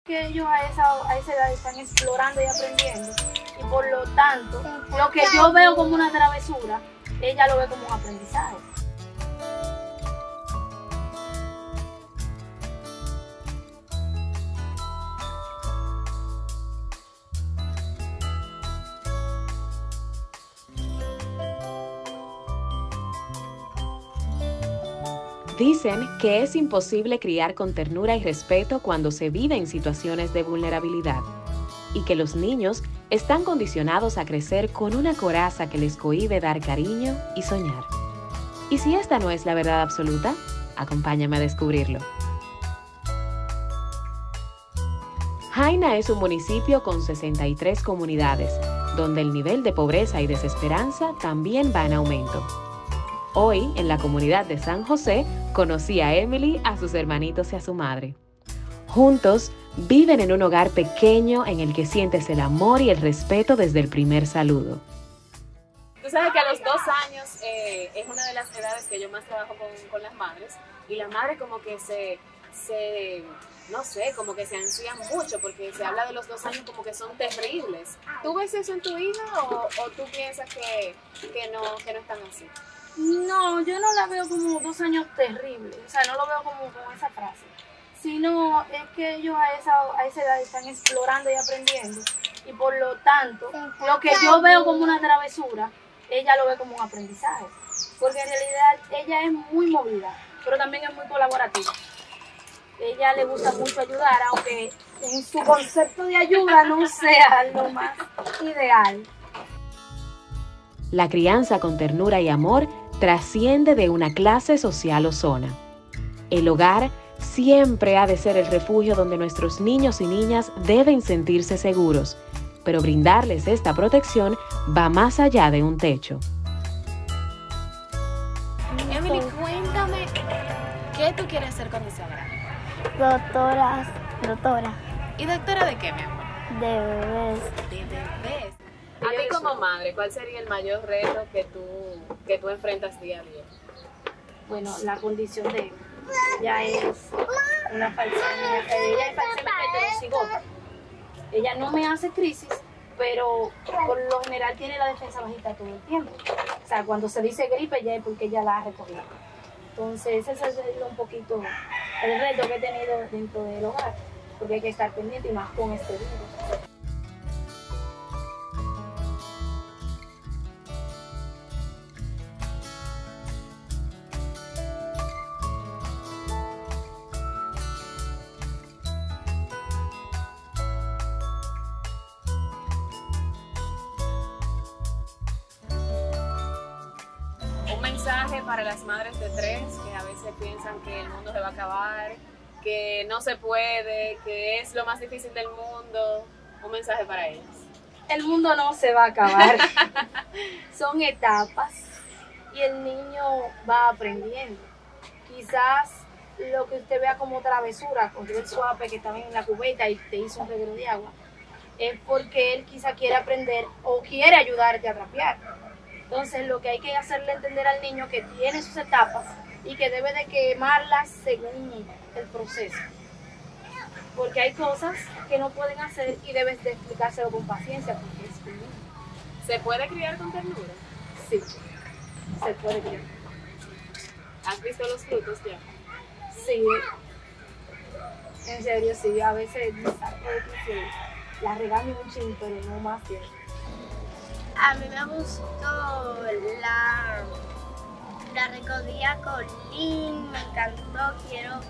que ellos a esa edad están explorando y aprendiendo. Y por lo tanto, lo que yo veo como una travesura, ella lo ve como un aprendizaje. Dicen que es imposible criar con ternura y respeto cuando se vive en situaciones de vulnerabilidad y que los niños están condicionados a crecer con una coraza que les cohíbe dar cariño y soñar. ¿Y si esta no es la verdad absoluta? Acompáñame a descubrirlo. Jaina es un municipio con 63 comunidades, donde el nivel de pobreza y desesperanza también va en aumento. Hoy, en la comunidad de San José, conocí a Emily, a sus hermanitos y a su madre. Juntos, viven en un hogar pequeño en el que sientes el amor y el respeto desde el primer saludo. Tú sabes que a los 2 años es una de las edades que yo más trabajo con las madres, y las madres como que no sé, como que se ansían mucho porque se habla de los 2 años como que son terribles. ¿Tú ves eso en tu hija o tú piensas que no están así? No, yo no la veo como 2 años terribles, o sea, no lo veo como con esa frase, sino es que ellos a esa edad están explorando y aprendiendo, y por lo tanto, lo que yo veo como una travesura, ella lo ve como un aprendizaje, porque en realidad ella es muy movida, pero también es muy colaborativa. Ella le gusta mucho ayudar, aunque en su concepto de ayuda no sea lo más ideal. La crianza con ternura y amor trasciende de una clase social o zona. El hogar siempre ha de ser el refugio donde nuestros niños y niñas deben sentirse seguros, pero brindarles esta protección va más allá de un techo. Emily, cuéntame, ¿qué tú quieres ser cuando seas grande? Doctora ¿Y doctora de qué, mi amor? de bebés. De bebés. A ti como madre, ¿cuál sería el mayor reto que tú enfrentas día a día? Bueno, la condición de ella es una falsemia, ella es falsemia heterocigota. Ella no me hace crisis, pero por lo general tiene la defensa bajita todo el tiempo. O sea, cuando se dice gripe ya es porque ella la ha recogido. Entonces ese es un poquito el reto que he tenido dentro del hogar, porque hay que estar pendiente y más con este virus. Un mensaje para las madres de 3 que a veces piensan que el mundo se va a acabar, que no se puede, que es lo más difícil del mundo. Un mensaje para ellas. El mundo no se va a acabar. Son etapas y el niño va aprendiendo. Quizás lo que usted vea como travesura, cogió el suape que estaba en la cubeta y te hizo un reguero de agua, es porque él quizá quiere aprender o quiere ayudarte a trapear. Entonces lo que hay que hacerle entender al niño que tiene sus etapas y que debe de quemarlas según el proceso. Porque hay cosas que no pueden hacer y debes de explicárselo con paciencia porque es un niño. ¿Se puede criar con ternura? Sí, se puede criar. ¿Has visto los frutos ya? Sí, en serio sí, a veces la regaño un chin, pero no más bien. A mí me gustó la recogida con Lynn, me encantó, quiero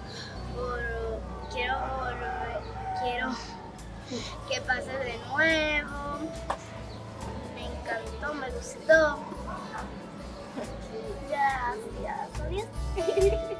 que pase de nuevo, me encantó, me gustó. Gracias, adiós.